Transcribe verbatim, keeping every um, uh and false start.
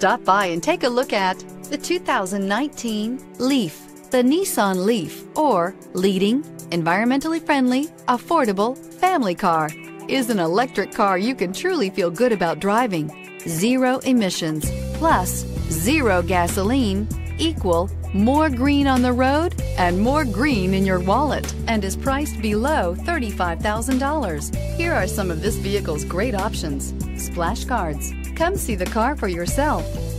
Stop by and take a look at the two thousand nineteen Leaf. The Nissan Leaf, or leading, environmentally friendly, affordable family car, is an electric car you can truly feel good about driving. Zero emissions, plus zero gasoline, equal more green on the road and more green in your wallet, and is priced below thirty-five thousand dollars. Here are some of this vehicle's great options: splash guards. Come see the car for yourself.